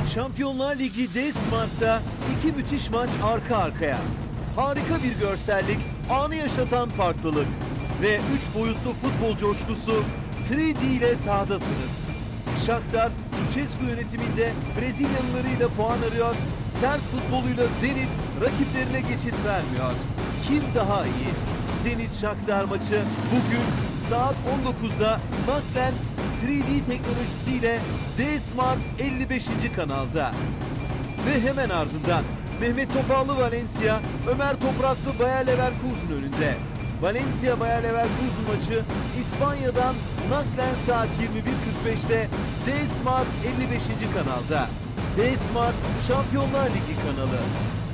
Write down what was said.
Şampiyonlar Ligi D-Smart'ta iki müthiş maç arka arkaya. Harika bir görsellik, anı yaşatan farklılık ve 3 boyutlu futbol coşkusu 3D ile sahadasınız. Shakhtar, Lucescu yönetiminde Brezilyalılarıyla puan arıyor, sert futboluyla Zenit rakiplerine geçit vermiyor. Kim daha iyi? Zenit-Shakhtar maçı bugün saat 19'da Maglen 3D teknolojisiyle D-Smart 55. kanalda. Ve hemen ardından Mehmet Topallı Valencia, Ömer Topraklı Bayer Leverkusen önünde. Valencia Bayer Leverkusen maçı İspanya'dan naklen saat 21.45'te D-Smart 55. kanalda. D-Smart Şampiyonlar Ligi kanalı.